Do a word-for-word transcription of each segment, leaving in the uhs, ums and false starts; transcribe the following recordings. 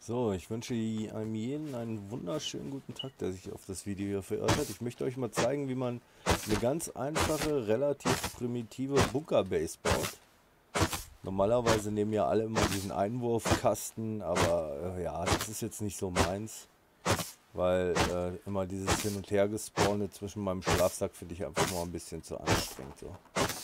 So, ich wünsche einem jeden einen wunderschönen guten Tag, der sich auf das Video hier verirrt hat. Ich möchte euch mal zeigen, wie man eine ganz einfache, relativ primitive Bunkerbase baut. Normalerweise nehmen ja alle immer diesen Einwurfkasten, aber äh, ja, das ist jetzt nicht so meins, weil äh, immer dieses Hin- und Her gespawne zwischen meinem Schlafsack finde ich einfach nur ein bisschen zu anstrengend. So.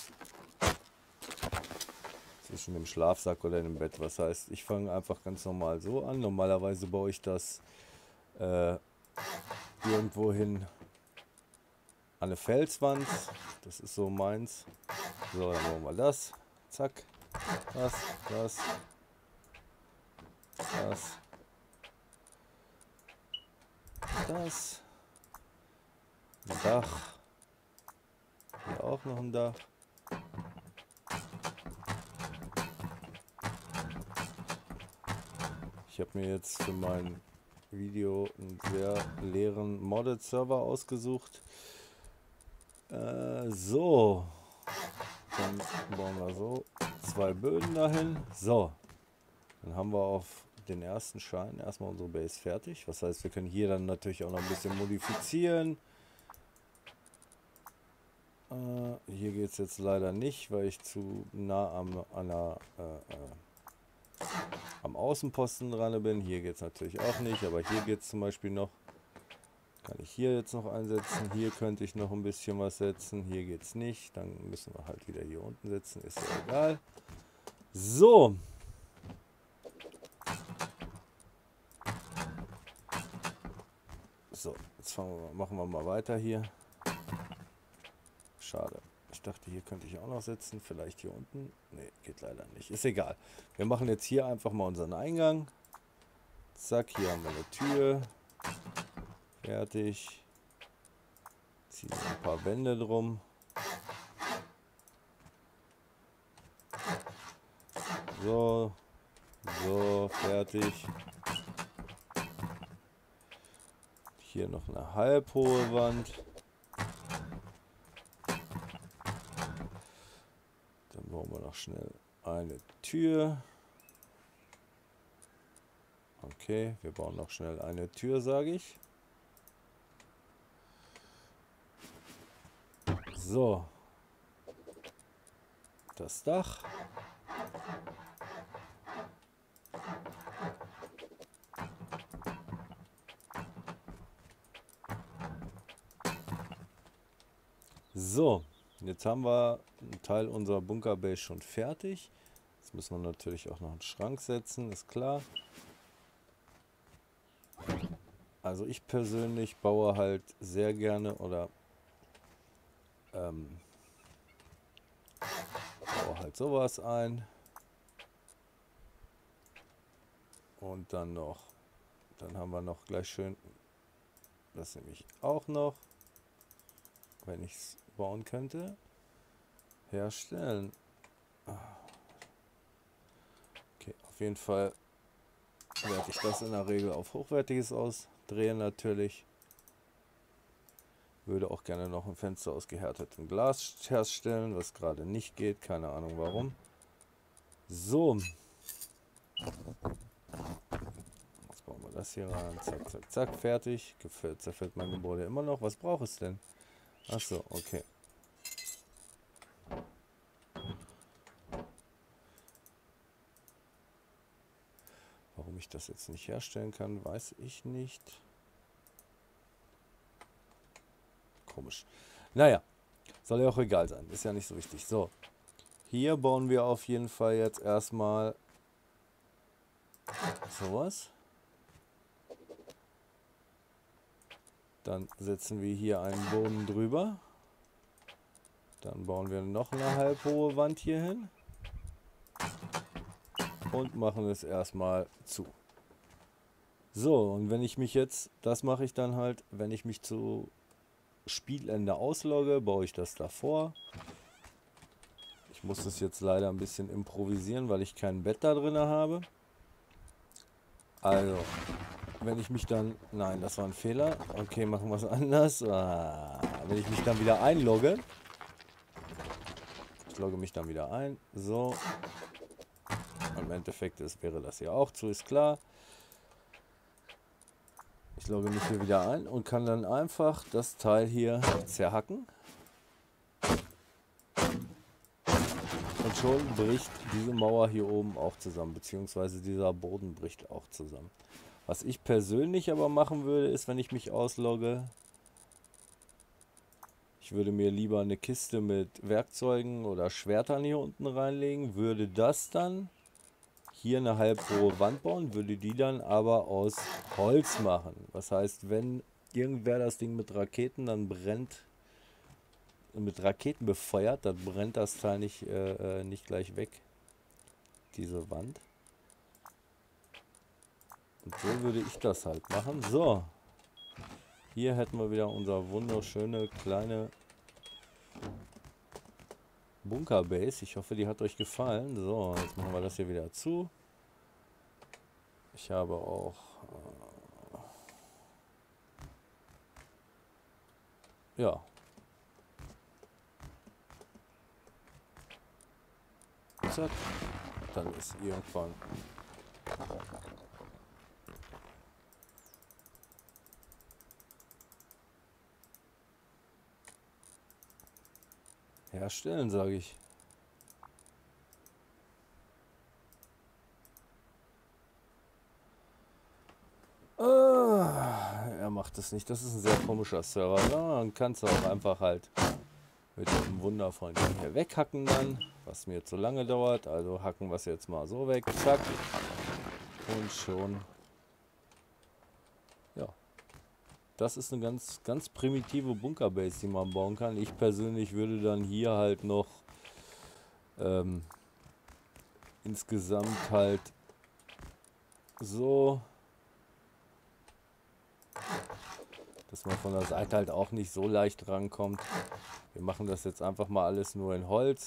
Zwischen dem Schlafsack oder dem Bett. Was heißt, ich fange einfach ganz normal so an. Normalerweise baue ich das äh, irgendwo hin an eine Felswand. Das ist so meins. So, dann machen wir das. Zack. Das, das, das, das. Ein Dach. Hier auch noch ein Dach. Ich habe mir jetzt für mein Video einen sehr leeren Modded-Server ausgesucht. Äh, so. Dann bauen wir so zwei Böden dahin. So. Dann haben wir auf den ersten Schein erstmal unsere Base fertig. Was heißt, wir können hier dann natürlich auch noch ein bisschen modifizieren. Äh, hier geht es jetzt leider nicht, weil ich zu nah am, an der, äh, äh, am Außenposten dran bin. Hier geht es natürlich auch nicht, aber hier geht es zum Beispiel noch. Kann ich hier jetzt noch einsetzen. Hier könnte ich noch ein bisschen was setzen. Hier geht es nicht. Dann müssen wir halt wieder hier unten setzen. Ist ja egal. So. So, jetzt fangen wir, machen wir mal weiter hier. Schade. Ich dachte, hier könnte ich auch noch setzen. Vielleicht hier unten. Ne, geht leider nicht. Ist egal. Wir machen jetzt hier einfach mal unseren Eingang. Zack, hier haben wir eine Tür. Fertig. Ziehen ein paar Wände drum. So. So, fertig. Hier noch eine halbhohe Wand. Dann bauen wir noch schnell eine Tür. Okay, wir bauen noch schnell eine Tür, sage ich. So. Das Dach. So, jetzt haben wir einen Teil unserer Bunkerbase schon fertig. Jetzt müssen wir natürlich auch noch einen Schrank setzen, ist klar. Also ich persönlich baue halt sehr gerne oder ähm, baue halt sowas ein. Und dann noch, dann haben wir noch gleich schön, das nehme ich auch noch, wenn ich es bauen könnte, herstellen. Okay, auf jeden Fall werde ich das in der Regel auf Hochwertiges ausdrehen natürlich. Würde auch gerne noch ein Fenster aus gehärtetem Glas herstellen, was gerade nicht geht, keine Ahnung warum. So. Jetzt bauen wir das hier rein, zack, zack, zack, fertig. Gefällt, zerfällt mein Gebäude immer noch. Was braucht es denn? Achso, okay. Warum ich das jetzt nicht herstellen kann, weiß ich nicht. Komisch. Naja, soll ja auch egal sein. Ist ja nicht so wichtig. So, hier bauen wir auf jeden Fall jetzt erstmal sowas. Dann setzen wir hier einen Boden drüber. Dann bauen wir noch eine halbhohe Wand hier hin. Und machen es erstmal zu. So, und wenn ich mich jetzt, das mache ich dann halt, wenn ich mich zu Spielende auslogge, baue ich das davor. Ich muss das jetzt leider ein bisschen improvisieren, weil ich kein Bett da drin habe. Also, wenn ich mich dann, nein, das war ein Fehler. Okay, machen wir es anders. Ah, wenn ich mich dann wieder einlogge, ich logge mich dann wieder ein, so. Im Endeffekt ist, wäre das hier auch zu, ist klar. Ich logge mich hier wieder ein und kann dann einfach das Teil hier zerhacken. Und schon bricht diese Mauer hier oben auch zusammen, beziehungsweise dieser Boden bricht auch zusammen. Was ich persönlich aber machen würde, ist, wenn ich mich auslogge, ich würde mir lieber eine Kiste mit Werkzeugen oder Schwertern hier unten reinlegen, würde das dann hier eine halbhohe Wand bauen, würde die dann aber aus Holz machen. Das heißt, wenn irgendwer das Ding mit Raketen dann brennt, mit Raketen befeuert, dann brennt das Teil nicht, äh, nicht gleich weg, diese Wand. Und so würde ich das halt machen. So, hier hätten wir wieder unser wunderschöne kleine Bunkerbase. Ich hoffe, die hat euch gefallen. So, jetzt machen wir das hier wieder zu. Ich habe auch äh, ja, zack, dann ist irgendwann herstellen, sage ich. Ah, er macht es nicht. Das ist ein sehr komischer Server. Ja, dann kannst du auch einfach halt mit dem wundervollen Ding hier weghacken dann, was mir zu lange dauert. Also hacken wir es jetzt mal so weg. Zack. Und schon. Ja. Das ist eine ganz, ganz primitive Bunkerbase, die man bauen kann. Ich persönlich würde dann hier halt noch ähm, insgesamt halt so, dass man von der Seite halt auch nicht so leicht rankommt. Wir machen das jetzt einfach mal alles nur in Holz.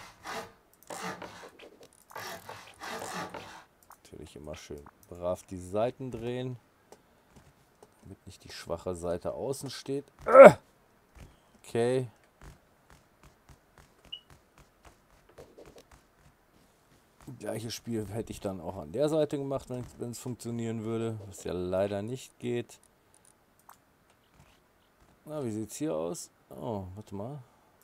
Natürlich immer schön brav die Seiten drehen, damit nicht die schwache Seite außen steht. Okay. Gleiches Spiel hätte ich dann auch an der Seite gemacht, wenn es funktionieren würde, was ja leider nicht geht. Na, wie sieht es hier aus? Oh, warte mal.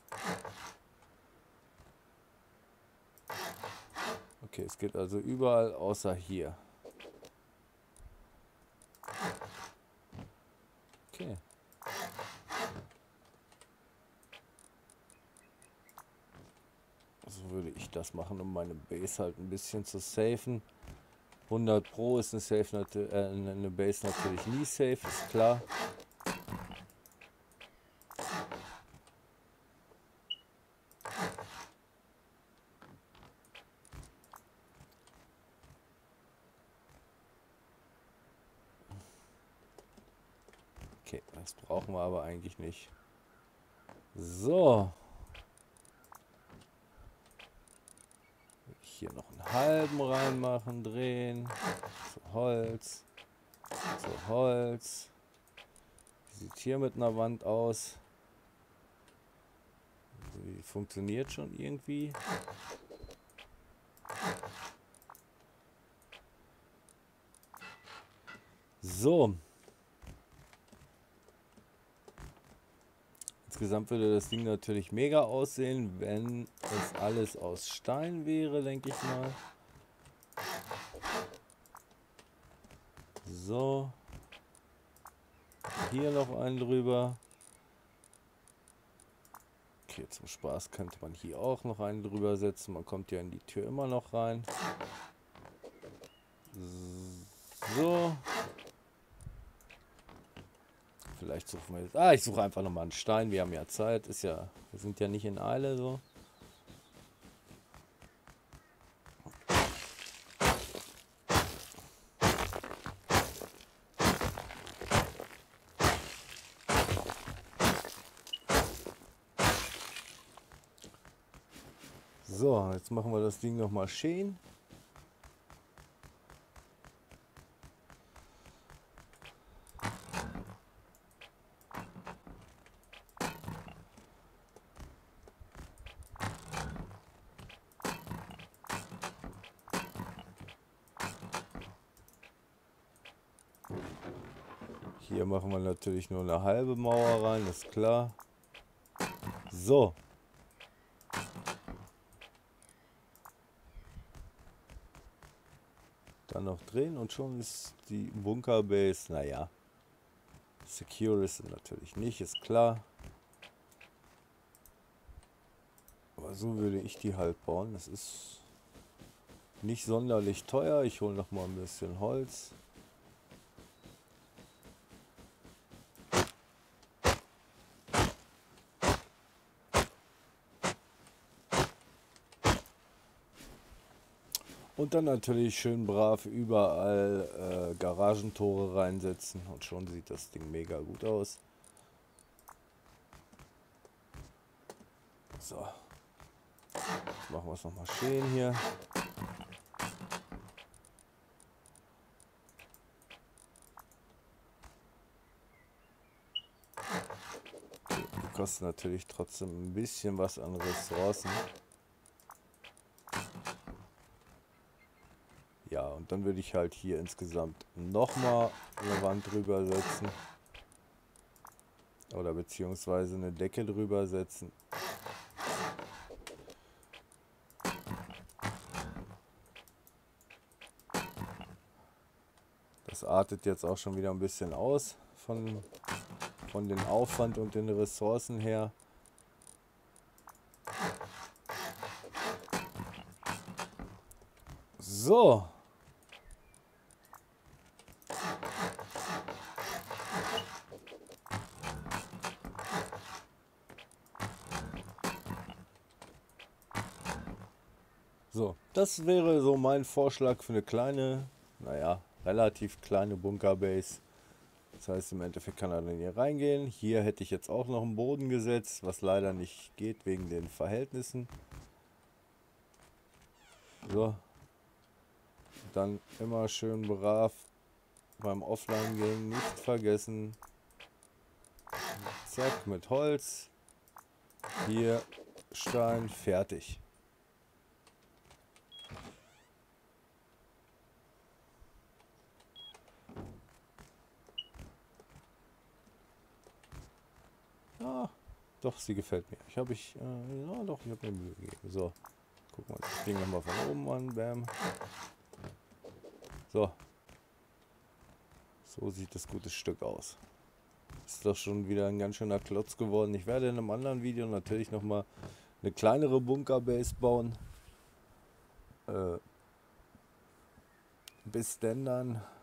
Okay, es geht also überall außer hier. Okay. So würde ich das machen, um meine Base halt ein bisschen zu safen. hundert Pro ist eine, safe, äh, eine Base natürlich nie safe, ist klar. Okay, das brauchen wir aber eigentlich nicht. So. Hier noch einen halben reinmachen, drehen. Zu Holz. Zu Holz. Wie sieht hier mit einer Wand aus? Die funktioniert schon irgendwie. So. Insgesamt würde das Ding natürlich mega aussehen, wenn es alles aus Stein wäre, denke ich mal. So. Hier noch einen drüber. Okay, zum Spaß könnte man hier auch noch einen drüber setzen. Man kommt ja in die Tür immer noch rein. So. Vielleicht suchen wir jetzt. Ah, ich suche einfach nochmal einen Stein. Wir haben ja Zeit. Ist ja, wir sind ja nicht in Eile so. So, jetzt machen wir das Ding nochmal schön. Hier machen wir natürlich nur eine halbe Mauer rein, ist klar. So. Dann noch drehen und schon ist die Bunkerbase, naja, secure ist natürlich nicht, ist klar. Aber so würde ich die halt bauen. Das ist nicht sonderlich teuer. Ich hole noch mal ein bisschen Holz. Und dann natürlich schön brav überall äh, Garagentore reinsetzen und schon sieht das Ding mega gut aus. So, jetzt machen wir es nochmal schön hier. Okay, die kosten natürlich trotzdem ein bisschen was an Ressourcen. Ja, und dann würde ich halt hier insgesamt nochmal eine Wand drüber setzen. Oder beziehungsweise eine Decke drüber setzen. Das artet jetzt auch schon wieder ein bisschen aus von, von den Aufwand und den Ressourcen her. So. So, das wäre so mein Vorschlag für eine kleine, naja, relativ kleine Bunkerbase. Das heißt, im Endeffekt kann er dann hier reingehen. Hier hätte ich jetzt auch noch einen Boden gesetzt, was leider nicht geht wegen den Verhältnissen. So. Dann immer schön brav beim Offline gehen, nicht vergessen. Zack, mit Holz. Hier Stein, fertig. Ah, doch, sie gefällt mir. Ich habe ich, äh, ja doch, ich habe mir Mühe gegeben. So, gucken wir uns das Ding nochmal von oben an. Bam. So. So sieht das gute Stück aus. Ist doch schon wieder ein ganz schöner Klotz geworden. Ich werde in einem anderen Video natürlich nochmal eine kleinere Bunkerbase bauen. Äh, bis denn dann.